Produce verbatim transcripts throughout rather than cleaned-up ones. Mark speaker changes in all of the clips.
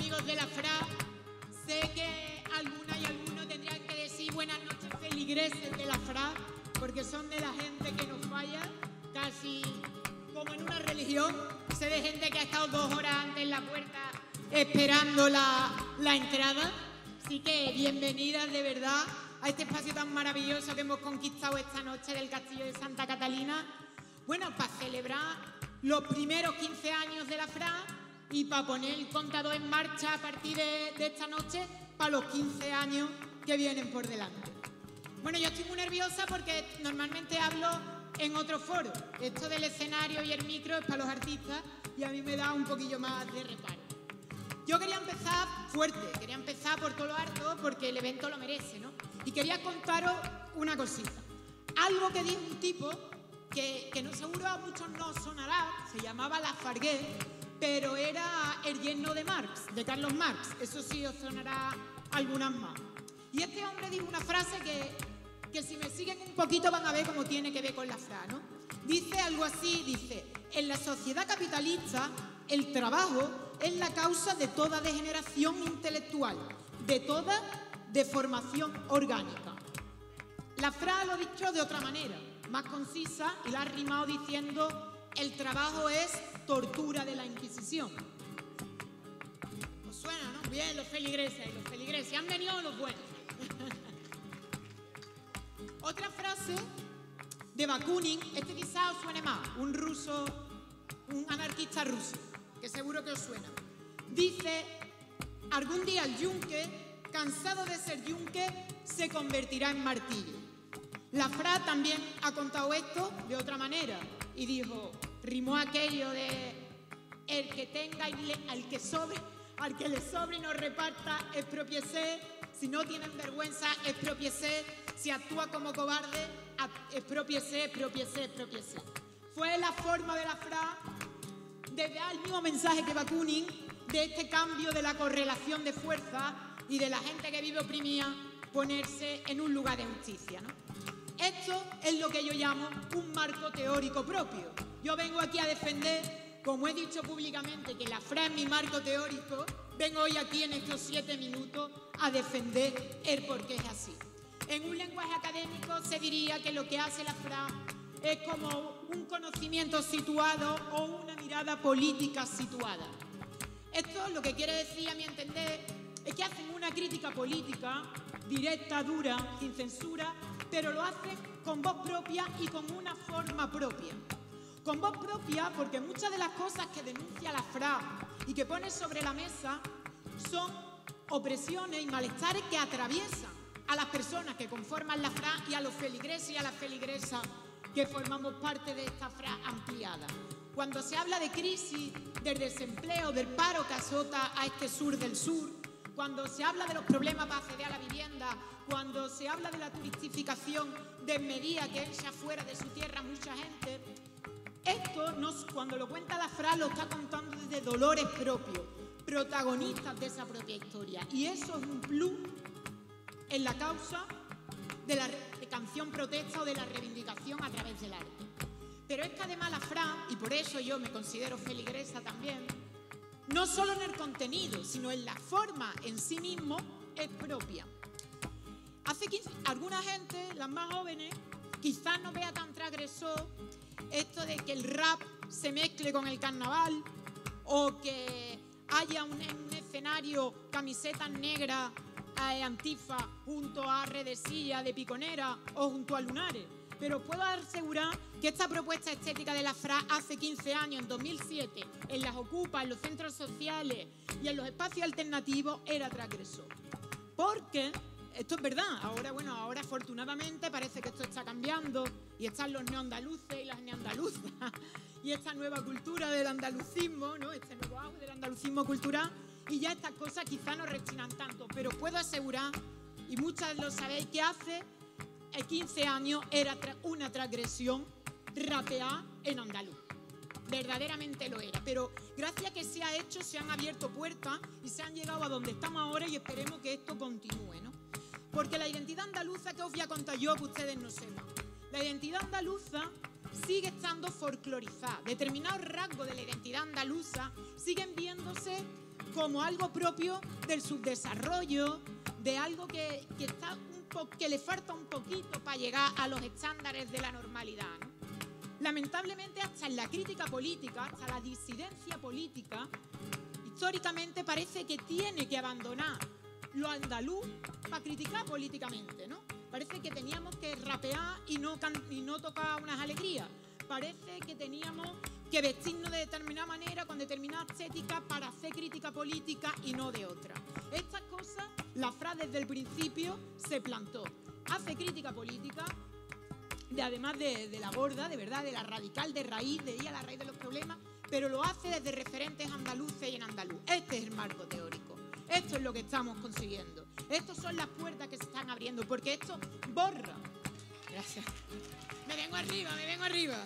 Speaker 1: amigos de la Fra. Sé que alguna y alguno tendrían que decir buenas noches feligreses de la Fra, porque son de la gente que nos falla, casi como en una religión. Sé de gente que ha estado dos horas antes en la puerta esperando la, la entrada. Así que bienvenidas de verdad a este espacio tan maravilloso que hemos conquistado esta noche del Castillo de Santa Catalina. Bueno, para celebrar los primeros quince años de la Fra y para poner el contador en marcha a partir de, de esta noche para los quince años que vienen por delante. Bueno, yo estoy muy nerviosa porque normalmente hablo en otro foro. Esto del escenario y el micro es para los artistas y a mí me da un poquillo más de reparo. Yo quería empezar fuerte, quería empezar por todo lo alto porque el evento lo merece, ¿no? Y quería contaros una cosita. Algo que dijo un tipo que, que no seguro a muchos no sonará, se llamaba Lafargue, pero era el yerno de Marx, de Carlos Marx. Eso sí os sonará algunas más. Y este hombre dijo una frase que, que si me siguen un poquito van a ver cómo tiene que ver con la Fra, ¿no? Dice algo así, dice, en la sociedad capitalista el trabajo es la causa de toda degeneración intelectual, de toda deformación orgánica. La Fra lo ha dicho de otra manera, más concisa, y la ha rimado diciendo el trabajo es tortura de la Inquisición. ¿Os suena, no? Bien, los feligreses, los feligreses. Han venido los buenos. Otra frase de Bakunin, este quizá os suene más, un ruso, un anarquista ruso, que seguro que os suena. Dice, algún día el yunque, cansado de ser yunque, se convertirá en martillo. La Fra también ha contado esto de otra manera y dijo, rimó aquello de el que tenga y le, al que sobre, al que le sobre y no reparta, expropiese. Si no tienen vergüenza, expropiese. Si actúa como cobarde, expropiese, expropiese, expropiese. Fue la forma de la Fra de dar el mismo mensaje que Bakunin de este cambio de la correlación de fuerza y de la gente que vive oprimida ponerse en un lugar de justicia, ¿no? Esto es lo que yo llamo un marco teórico propio. Yo vengo aquí a defender, como he dicho públicamente, que la Fra es mi marco teórico, vengo hoy aquí en estos siete minutos a defender el por qué es así. En un lenguaje académico se diría que lo que hace la Fra es como un conocimiento situado o una mirada política situada. Esto lo que quiere decir, a mi entender, es que hacen una crítica política directa, dura, sin censura, pero lo hacen con voz propia y con una forma propia. Con voz propia porque muchas de las cosas que denuncia la Fra y que pone sobre la mesa son opresiones y malestares que atraviesan a las personas que conforman la Fra y a los feligreses y a las feligresas que formamos parte de esta Fra ampliada. Cuando se habla de crisis, del desempleo, del paro que azota a este sur del sur, cuando se habla de los problemas para acceder a la vivienda, cuando se habla de la turistificación desmedida que echa fuera de su tierra mucha gente, esto nos, cuando lo cuenta la Fra lo está contando desde dolores propios, protagonistas de esa propia historia. Y eso es un plus en la causa de la de canción protesta o de la reivindicación a través del arte. Pero es que además la Fra, y por eso yo me considero feligresa también, no solo en el contenido, sino en la forma en sí mismo, es propia. Hace quince, alguna gente, las más jóvenes, quizás no vea tan transgresor esto de que el rap se mezcle con el carnaval o que haya un, un escenario camisetas negras eh, antifa junto a Redesilla de Piconera o junto a Lunares. Pero puedo asegurar que esta propuesta estética de la Fra hace quince años, en dos mil siete, en las ocupas, en los centros sociales y en los espacios alternativos, era transgresor. Porque, esto es verdad, ahora, bueno, ahora afortunadamente parece que esto está cambiando y están los neoandaluces y las neandaluzas y esta nueva cultura del andalucismo, ¿no? Este nuevo auge del andalucismo cultural, y ya estas cosas quizá no rechinan tanto, pero puedo asegurar, y muchas lo sabéis, que hace quince años era una transgresión rapear en andaluz. Verdaderamente lo era. Pero gracias a que se ha hecho, se han abierto puertas y se han llegado a donde estamos ahora y esperemos que esto continúe, ¿no? Porque la identidad andaluza, que os voy a contar yo que ustedes no sepan, la identidad andaluza sigue estando folclorizada. Determinados rasgos de la identidad andaluza siguen viéndose como algo propio del subdesarrollo, de algo que, que, está un po que le falta un poquito para llegar a los estándares de la normalidad, ¿no? Lamentablemente, hasta en la crítica política, hasta la disidencia política, históricamente parece que tiene que abandonar lo andaluz para criticar políticamente, ¿no? Parece que teníamos que rapear y no, y no tocar unas alegrías. Parece que teníamos que vestirnos de determinada manera, con determinada estética, para hacer crítica política y no de otra. Estas cosas, la F R A desde el principio se plantó. Hace crítica política, de, además de, de la gorda, de verdad, de la radical, de raíz, de ir a la raíz de los problemas, pero lo hace desde referentes andaluces y en andaluz. Este es el marco teórico. Esto es lo que estamos consiguiendo. Estas son las puertas que se están abriendo, porque esto borra. Gracias. Me vengo arriba, me vengo arriba.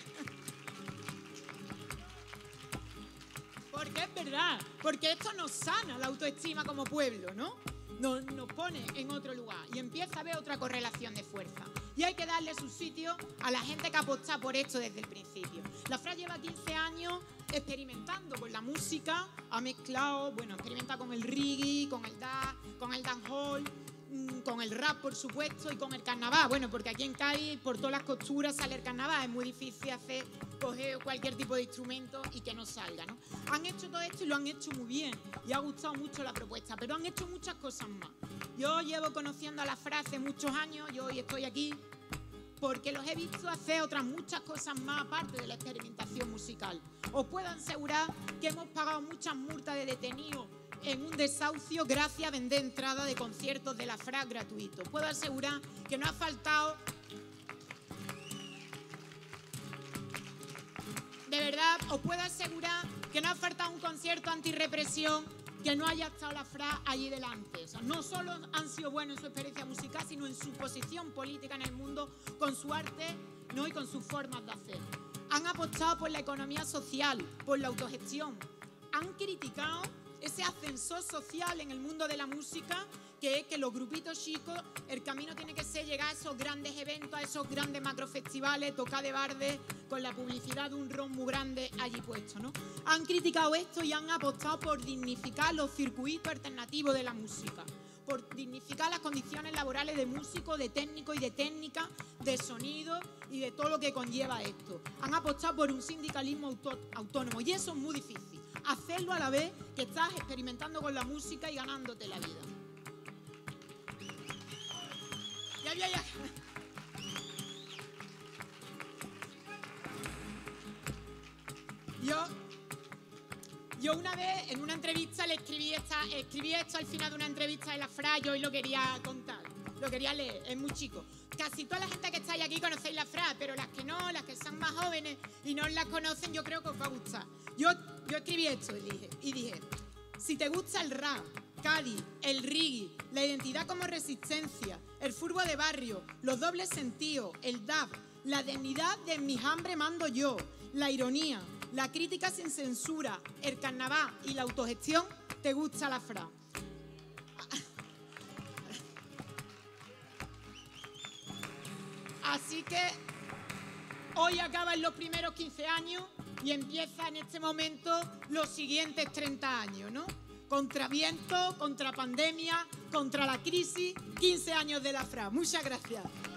Speaker 1: Porque es verdad, porque esto nos sana la autoestima como pueblo, ¿no? Nos, nos pone en otro lugar y empieza a haber otra correlación de fuerza. Y hay que darle su sitio a la gente que ha apostado por esto desde el principio. La F R A lleva quince años experimentando con la música, ha mezclado, bueno, experimenta con el reggae, con el dance, con el dancehall, con el rap, por supuesto, y con el carnaval. Bueno, porque aquí en Cádiz, por todas las costuras, sale el carnaval. Es muy difícil hacer, coger cualquier tipo de instrumento y que no salga, ¿no? Han hecho todo esto y lo han hecho muy bien. Y ha gustado mucho la propuesta, pero han hecho muchas cosas más. Yo llevo conociendo a la F R A hace muchos años, yo hoy estoy aquí porque los he visto hacer otras muchas cosas más aparte de la experimentación musical. Os puedo asegurar que hemos pagado muchas multas de detenidos en un desahucio gracias a vender entradas de conciertos de la F R A gratuitos. Puedo asegurar que no ha faltado, de verdad, os puedo asegurar que no ha faltado un concierto antirrepresión que no haya estado la F R A allí delante. O sea, no solo han sido buenos en su experiencia musical, sino en su posición política en el mundo, con su arte, ¿no? Y con sus formas de hacer. Han apostado por la economía social, por la autogestión. Han criticado ese ascensor social en el mundo de la música, que es que los grupitos chicos, el camino tiene que ser llegar a esos grandes eventos, a esos grandes macrofestivales, tocar de barde, con la publicidad de un ron muy grande allí puesto, ¿no? Han criticado esto y han apostado por dignificar los circuitos alternativos de la música, por dignificar las condiciones laborales de músicos, de técnicos y de técnicas, de sonido y de todo lo que conlleva esto. Han apostado por un sindicalismo auto autónomo y eso es muy difícil. Hacerlo a la vez que estás experimentando con la música y ganándote la vida. Ya, ya, ya. Yo, yo una vez en una entrevista le escribí, esta, escribí esto al final de una entrevista de la F R A, yo hoy lo quería contar, lo quería leer, es muy chico. Casi toda la gente que estáis aquí conocéis la F R A, pero las que no, las que son más jóvenes y no las conocen, yo creo que os va a gustar. Yo, yo escribí esto y dije, y dije, si te gusta el rap, Cádiz, el reggae, la identidad como resistencia, el fútbol de barrio, los dobles sentidos, el dub, la dignidad de mis hambre mando yo, la ironía, la crítica sin censura, el carnaval y la autogestión, te gusta la F R A. Así que hoy acaban los primeros quince años y empieza en este momento los siguientes treinta años, ¿no? Contra viento, contra pandemia, contra la crisis, quince años de la F R A. Muchas gracias.